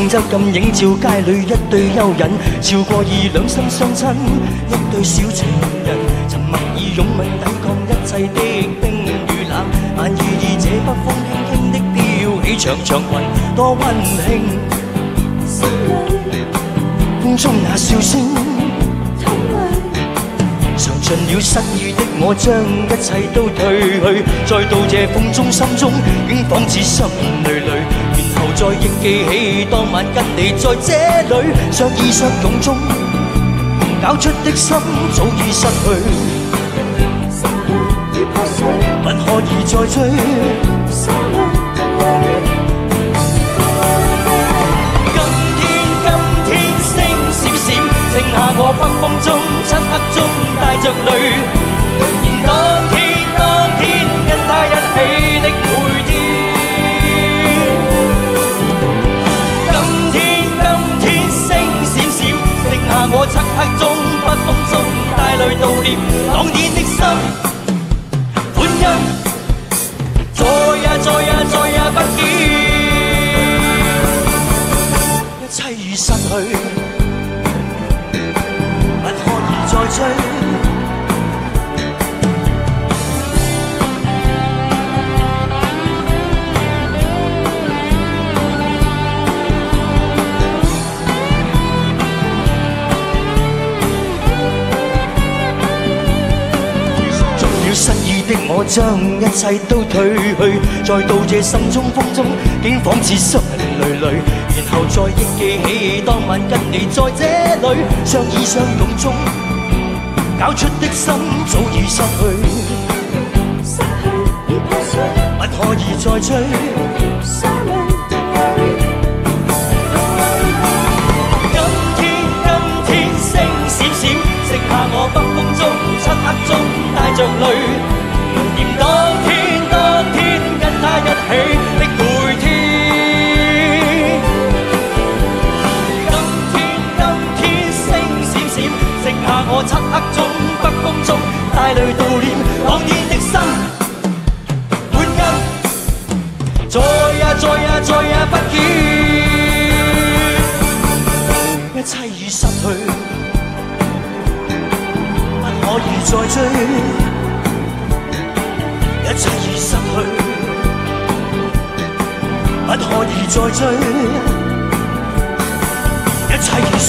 廣州咁映照街裏一對幽人，笑過已兩心相親，一對小情人，沉默以擁吻抵抗一切的冰與冷，晚意以這北風輕輕的飄起長長雲，多溫馨。心裏風中那笑聲，嘗盡了失意的我，將一切都褪去，再到這風中心中，竟仿似心累累。然後再憶記起當晚跟你在這裏相依相擁中，搞出的心早已失去，不可以再追。今天星閃閃，剩下我北風中漆黑中帶着淚，然當天跟他一起的每天。今天星閃閃，剩下我漆黑中北風中帶淚悼念當天的心，歡欣再也不見，一切已失去，不可以再追。失意的我將一切都褪去，再到這心中風中，竟仿似心累累。然後再憶記起當晚跟你在這裏相依相擁中，搞出的心早已失去，已破碎，不可以再追。今天星閃閃，剩下我北風中漆黑中帶着淚，念當天跟他一起的每天。今天星閃閃，剩下我漆黑中北風中帶淚悼念當天的心，歡欣再也不見，一切已失去，不可以再追。一切已失去，不可以再追，一切已失